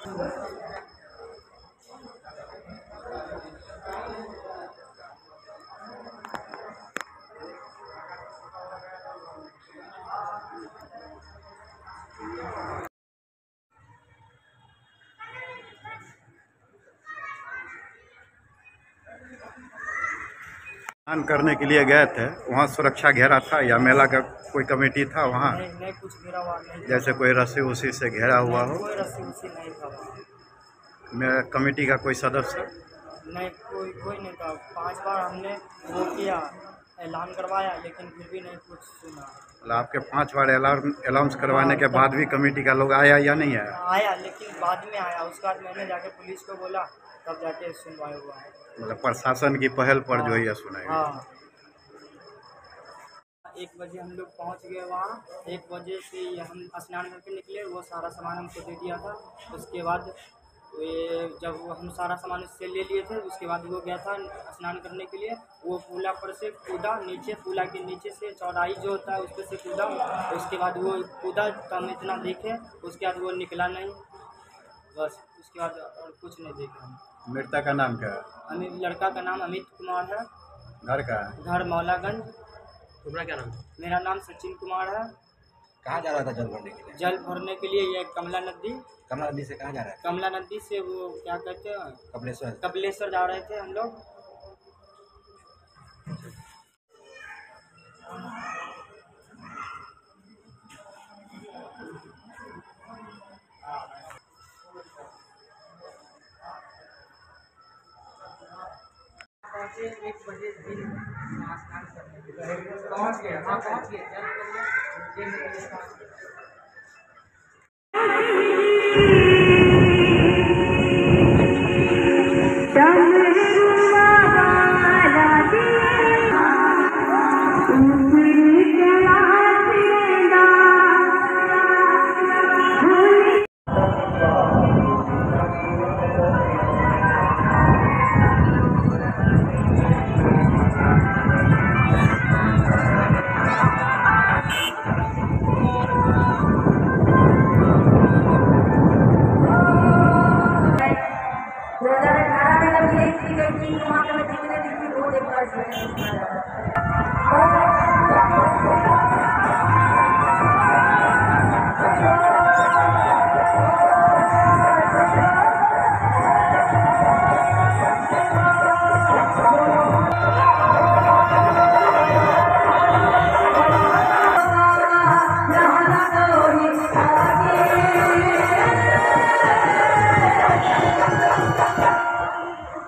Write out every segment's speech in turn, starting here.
स्नान करने के लिए गए थे, वहाँ सुरक्षा घेरा था या मेला का कोई कमेटी था वहाँ? नहीं कुछ घेरा हुआ नहीं। जैसे कोई रस्सी उसी से घेरा हुआ हो? कोई रस्सी उसी नहीं था। मेरा कमेटी का कोई सदस्य? नहीं, कोई नहीं था। 5 बार हमने वो किया, ऐलान करवाया, लेकिन फिर भी नहीं कुछ सुना। मतलब आपके 5 बार अलाउंस करवाने के बाद भी कमेटी का लोग आया या नहीं आया? आया, लेकिन बाद में आया। उसके बाद मैंने जाके पुलिस को बोला, तब जाके सुनवाई हुआ है। मतलब प्रशासन की पहल पर जो है सुनाई। हाँ, 1 बजे हम लोग पहुँच गए वहाँ। 1 बजे से हम स्नान करके निकले, वो सारा सामान हमको दे दिया था। उसके बाद जब हम सारा सामान उससे ले लिए थे, उसके बाद वो गया था स्नान करने के लिए। वो पुला पर से कूदा नीचे, पुला के नीचे से चौड़ाई जो होता है उस पर से कूदा। उसके बाद वो कूदा तो हम इतना देखे, उसके बाद वो निकला नहीं, बस। उसके बाद और कुछ नहीं देखा हम। मृतक का नाम क्या है? लड़का का नाम अमित कुमार है। घर का है? घर मौलागंज। तुम्हारा क्या नाम है? मेरा नाम सचिन कुमार है। कहाँ जा रहा था जल भरने के लिए? जल भरने के लिए ये कमला नदी। कमला नदी से कहाँ जा रहा है? कमला नदी से वो क्या कहते हैं, कपिलेश्वर जा रहे थे हम लोग। पहुँचे 1 बजे दिन स्नान करने पहुँच गए। हाँ, पहुँच गए।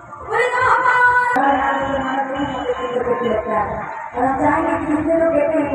और हम चाहेंगे कि जितने लोग कहते हैं